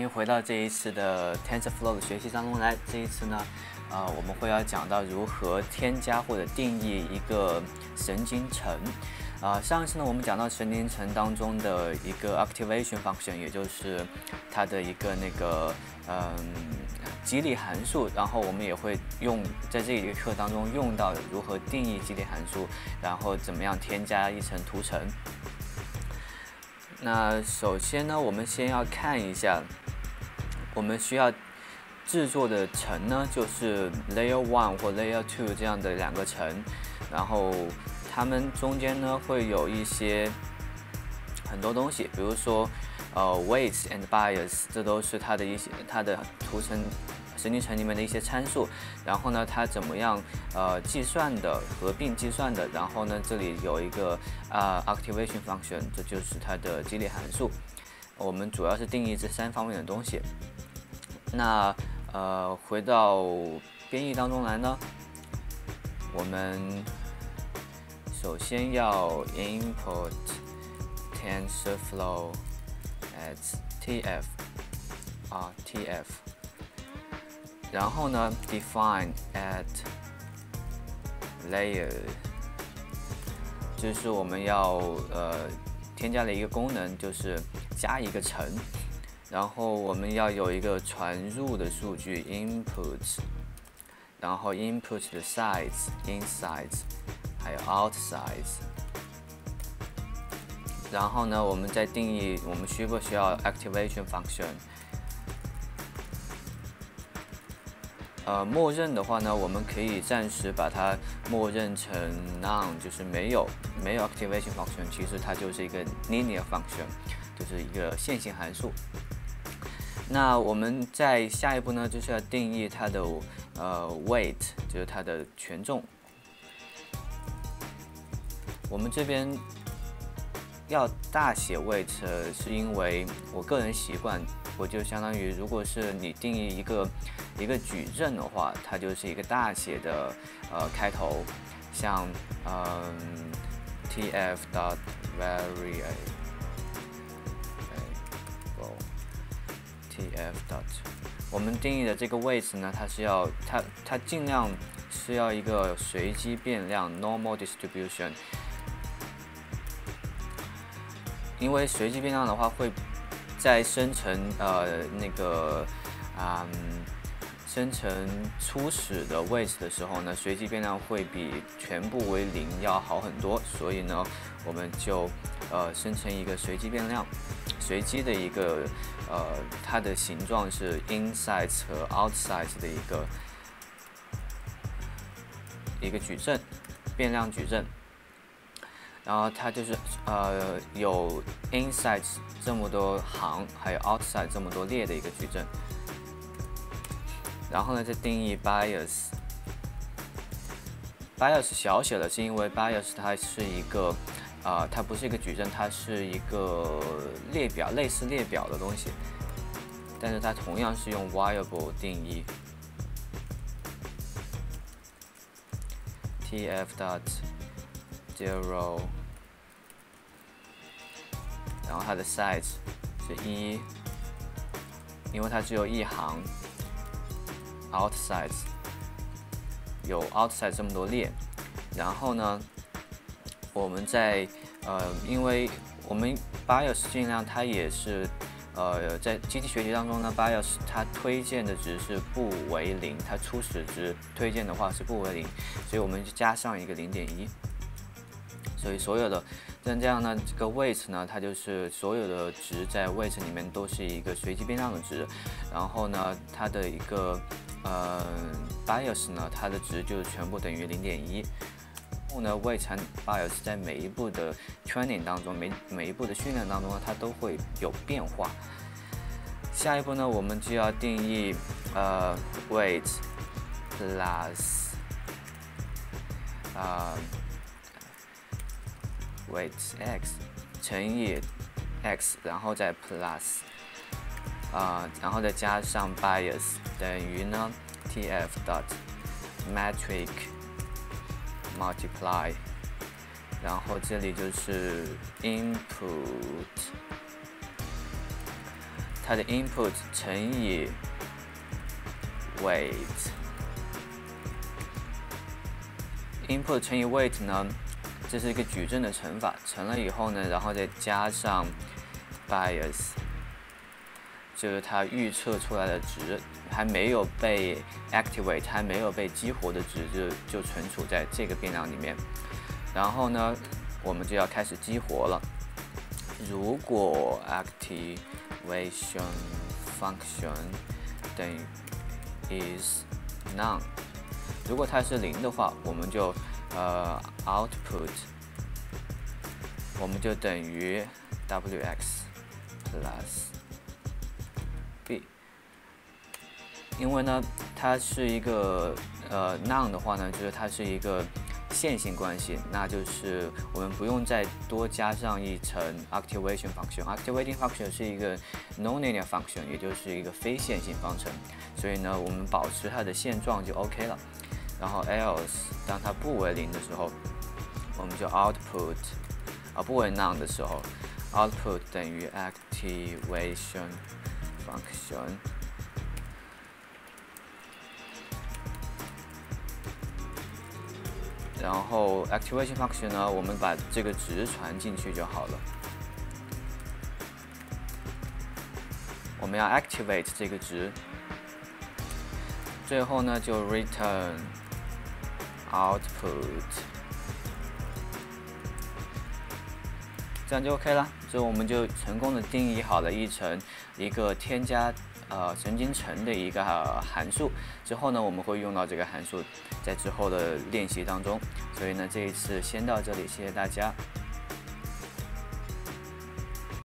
迎回到这一次的 TensorFlow 的学习当中来。这一次呢，我们会要讲到如何添加或者定义一个神经层。上一次呢，我们讲到神经层当中的一个 activation function， 也就是它的一个激励函数。然后我们也会在这一课当中用到如何定义激励函数，然后怎么样添加一层图层。那首先呢，我们先要看一下我们需要制作的层呢，就是 Layer 1或 Layer 2这样的两个层，然后它们中间呢会有很多东西，比如说weights and bias， 这都是它的图层神经层里面的一些参数。然后呢，它怎么样计算的，合并计算的。然后呢，这里有一个activation function， 这就是它的激励函数。我们主要是定义这3方面的东西。那回到编译当中来呢，我们首先要 import TensorFlow as TF， 然后呢 define at layer， 就是我们要添加了一个功能，就是加一个层。然后我们要有一个传入的数据 input， 然后 input 的 size inside， 还有 outside。然后呢，我们再定义我们需不需要 activation function。默认的话呢，我们可以暂时把它默认成 none， 就是没有 activation function， 其实它就是一个 linear function， 就是一个线性函数。那我们在下一步呢，就是要定义它的weight， 就是它的权重。我们这边要大写 weight， 是因为我个人习惯，我就相当于如果是你定义一个矩阵的话，它就是一个大写的开头，像TF.variable， 我们定义的这个 weight 呢，它尽量是要一个随机变量 normal distribution， 因为随机变量的话会在生成生成初始的 weight 的时候呢，随机变量会比全部为0要好很多，所以呢，我们就生成一个随机变量，随机的一个它的形状是 inside 和 outside 的一个矩阵，变量矩阵。然后它就是有 inside 这么多行，还有 outside 这么多列的一个矩阵。然后呢，再定义 bias。bias 小写的是因为 bias 它是一个它不是一个矩阵，它是一个列表，类似列表的东西，但是它同样是用 variable 定义。TF.0， 然后它的 size 是1，因为它只有一行。outside 有 outside 这么多列，然后呢，我们因为我们 bias 尽量它也是在机器学习当中呢 ，bias 它推荐的值是不为0，它初始值推荐的话是不为0，所以我们就加上一个0.1，所以所有的这样呢，这个 weight 呢，它就是所有的值在 weight 里面都是一个随机变量的值，然后呢，它的一个bias 呢，它的值就全部等于0.1。然后呢 weight 和 bias 在每一步的 training 当中，每一步的训练当中呢，它都会有变化。下一步呢，我们就要定义weight plus weight x 乘以 x， 然后再 plus。然后再加上 bias 等于呢 TF.metric multiply， 然后这里就是 input 它的 input 乘以 weight。input 乘以 weight 呢，这是一个矩阵的乘法，乘了以后呢，然后再加上 bias， 就是它预测出来的值还没有被 activate， 还没有被激活的值就存储在这个变量里面。然后呢，我们就要开始激活了。如果 activation function 等于 is none， 如果它是0的话，我们就output 我们就等于 wx plus b。因为呢，它是一个none 的话呢，就是它是一个线性关系，那就是我们不用再多加上一层 activation function。activating function 是一个 nonlinear function， 也就是一个非线性方程，所以呢，我们保持它的现状就 OK 了。然后 else 当它不为0的时候，我们就 output 不为 none 的时候 ，output 等于 activation function。然后 activation function 呢，我们把这个值传进去就好了。我们要 activate 这个值，最后呢就 return output， 这样就 OK 了。所以我们就成功的定义好了一个添加神经层的一个函数。之后呢，我们会用到这个函数在之后的练习当中。所以呢，这一次先到这里，谢谢大家。